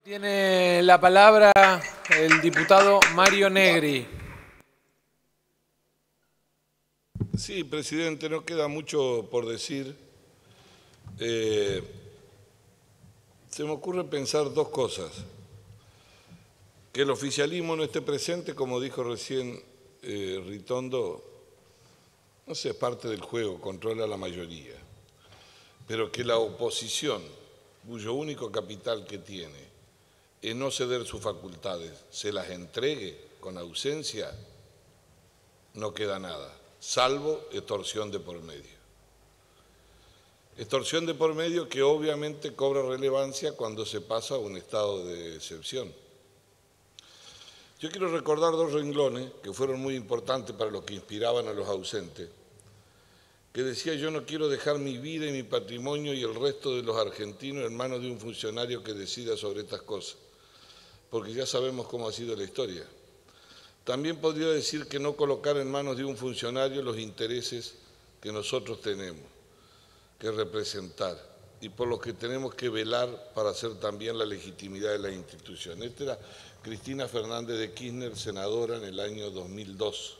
Tiene la palabra el diputado Mario Negri. Sí, presidente, no queda mucho por decir. Se me ocurre pensar dos cosas. Que el oficialismo no esté presente, como dijo recién Ritondo, no sé, es parte del juego, controla la mayoría. Pero que la oposición, cuyo único capital que tiene es no ceder sus facultades, se las entregue con ausencia, no queda nada, salvo extorsión de por medio. Extorsión de por medio que obviamente cobra relevancia cuando se pasa a un estado de excepción. Yo quiero recordar dos renglones que fueron muy importantes para los que inspiraban a los ausentes, que decía: yo no quiero dejar mi vida y mi patrimonio y el resto de los argentinos en manos de un funcionario que decida sobre estas cosas, porque ya sabemos cómo ha sido la historia. También podría decir que no colocar en manos de un funcionario los intereses que nosotros tenemos que representar y por los que tenemos que velar para hacer también la legitimidad de la institución. Esta era Cristina Fernández de Kirchner, senadora en el año 2002,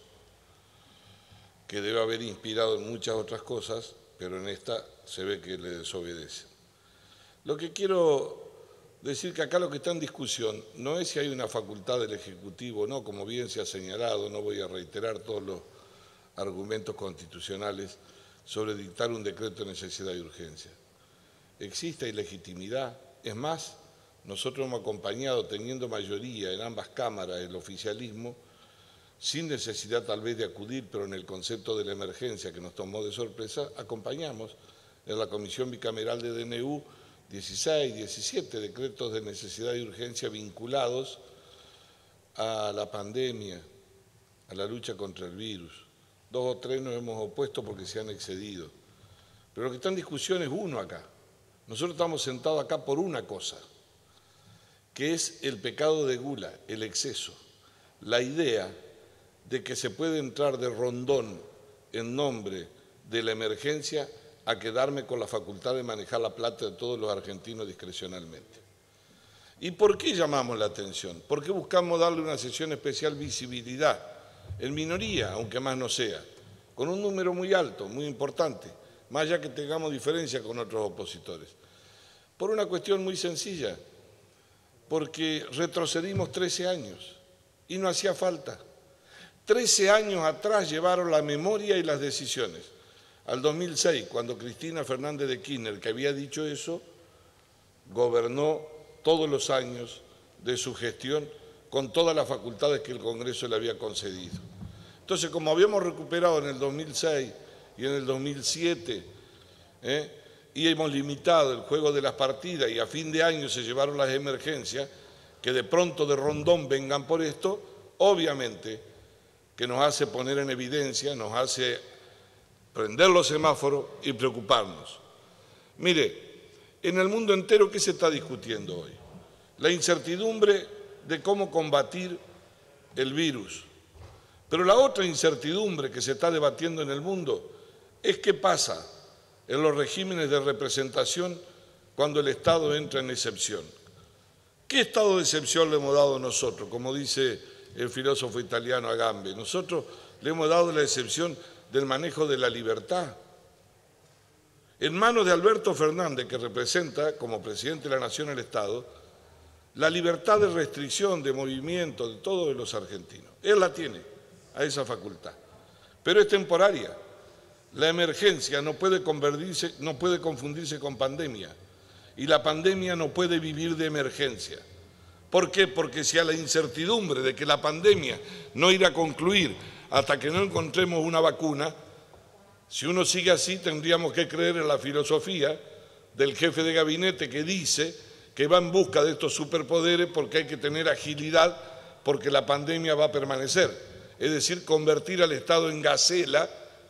que debe haber inspirado en muchas otras cosas, pero en esta se ve que le desobedece. Lo que quiero decir que acá lo que está en discusión no es si hay una facultad del Ejecutivo o no, como bien se ha señalado, no voy a reiterar todos los argumentos constitucionales sobre dictar un decreto de necesidad y urgencia. Existe ilegitimidad, es más, nosotros hemos acompañado, teniendo mayoría en ambas cámaras, el oficialismo, sin necesidad tal vez de acudir, pero en el concepto de la emergencia que nos tomó de sorpresa, acompañamos en la Comisión Bicameral de DNU 16, 17 decretos de necesidad y urgencia vinculados a la pandemia, a la lucha contra el virus. 2 o 3 nos hemos opuesto porque se han excedido. Pero lo que está en discusión es uno acá. Nosotros estamos sentados acá por una cosa, que es el pecado de gula, el exceso, la idea de que se puede entrar de rondón en nombre de la emergencia a quedarme con la facultad de manejar la plata de todos los argentinos discrecionalmente. ¿Y por qué llamamos la atención? ¿Por qué buscamos darle una sesión especial visibilidad? En minoría, aunque más no sea, con un número muy alto, muy importante, más allá que tengamos diferencia con otros opositores. Por una cuestión muy sencilla, porque retrocedimos 13 años y no hacía falta. 13 años atrás llevaron la memoria y las decisiones. Al 2006, cuando Cristina Fernández de Kirchner, que había dicho eso, gobernó todos los años de su gestión con todas las facultades que el Congreso le había concedido. Entonces, como habíamos recuperado en el 2006 y en el 2007, y hemos limitado el juego de las partidas y a fin de año se llevaron las emergencias, que de pronto de rondón vengan por esto, obviamente que nos hace poner en evidencia, nos hace prender los semáforos y preocuparnos. Mire, en el mundo entero, ¿qué se está discutiendo hoy? La incertidumbre de cómo combatir el virus. Pero la otra incertidumbre que se está debatiendo en el mundo es qué pasa en los regímenes de representación cuando el Estado entra en excepción. ¿Qué estado de excepción le hemos dado nosotros? Como dice el filósofo italiano Agamben, nosotros le hemos dado la excepción del manejo de la libertad. En manos de Alberto Fernández, que representa como presidente de la Nación el Estado, la libertad de restricción, de movimiento de todos los argentinos. Él la tiene, a esa facultad. Pero es temporaria. La emergencia no puede confundirse con pandemia. Y la pandemia no puede vivir de emergencia. ¿Por qué? Porque si a la incertidumbre de que la pandemia no irá a concluir hasta que no encontremos una vacuna, si uno sigue así tendríamos que creer en la filosofía del jefe de gabinete que dice que va en busca de estos superpoderes porque hay que tener agilidad porque la pandemia va a permanecer. Es decir, convertir al Estado en gacela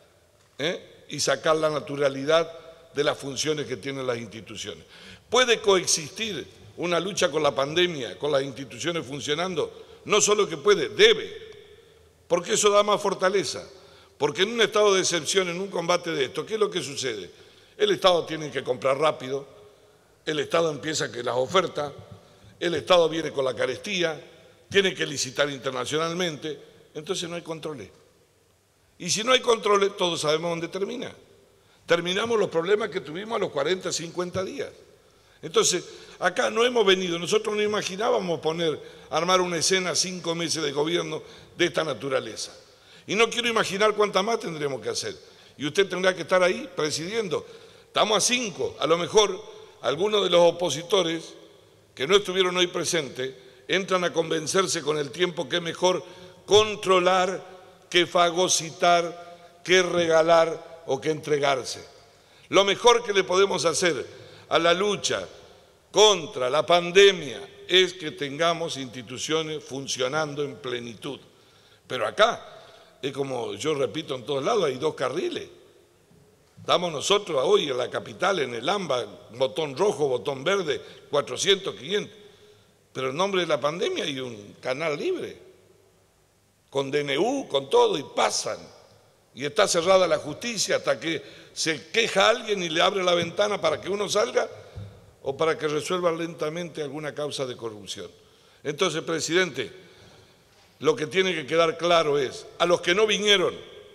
y sacar la naturalidad de las funciones que tienen las instituciones. ¿Puede coexistir una lucha con la pandemia, con las instituciones funcionando? No solo que puede, debe. Porque eso da más fortaleza, porque en un estado de excepción, en un combate de esto, ¿qué es lo que sucede? El Estado tiene que comprar rápido, el Estado empieza que las ofertas, el Estado viene con la carestía, tiene que licitar internacionalmente, entonces no hay controles. Y si no hay controles, todos sabemos dónde termina. Terminamos los problemas que tuvimos a los 40, 50 días. Entonces, acá no hemos venido, nosotros no imaginábamos armar una escena 5 meses de gobierno de esta naturaleza. Y no quiero imaginar cuántas más tendremos que hacer. Y usted tendrá que estar ahí presidiendo. Estamos a 5, a lo mejor algunos de los opositores que no estuvieron hoy presentes entran a convencerse con el tiempo que es mejor controlar que fagocitar, que regalar o que entregarse. Lo mejor que le podemos hacer a la lucha contra la pandemia es que tengamos instituciones funcionando en plenitud. Pero acá, es como yo repito en todos lados, hay 2 carriles. Estamos nosotros hoy en la capital, en el AMBA, botón rojo, botón verde, 400, 500. Pero en nombre de la pandemia hay un canal libre, con DNU, con todo, y pasan. Y está cerrada la justicia hasta que se queja alguien y le abre la ventana para que uno salga o para que resuelvan lentamente alguna causa de corrupción. Entonces, presidente, lo que tiene que quedar claro es, a los que no vinieron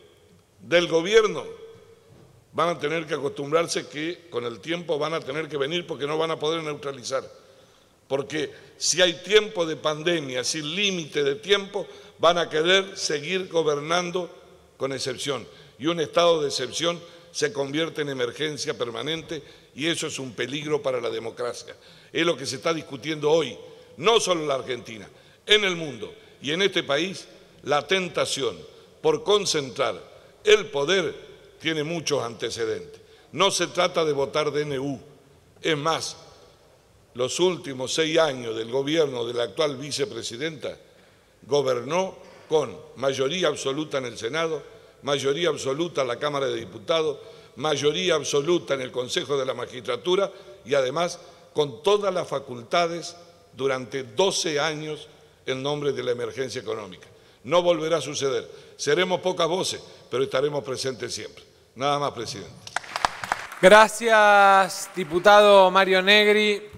del gobierno, van a tener que acostumbrarse que con el tiempo van a tener que venir porque no van a poder neutralizar. Porque si hay tiempo de pandemia, sin límite de tiempo, van a querer seguir gobernando con excepción. Y un estado de excepción se convierte en emergencia permanente y eso es un peligro para la democracia. Es lo que se está discutiendo hoy, no solo en la Argentina, en el mundo y en este país, la tentación por concentrar el poder tiene muchos antecedentes. No se trata de votar DNU. Es más, los últimos 6 años del gobierno de la actual vicepresidenta gobernó con mayoría absoluta en el Senado, mayoría absoluta en la Cámara de Diputados, mayoría absoluta en el Consejo de la Magistratura y además con todas las facultades durante 12 años en nombre de la emergencia económica. No volverá a suceder. Seremos pocas voces, pero estaremos presentes siempre. Nada más, presidente. Gracias, diputado Mario Negri.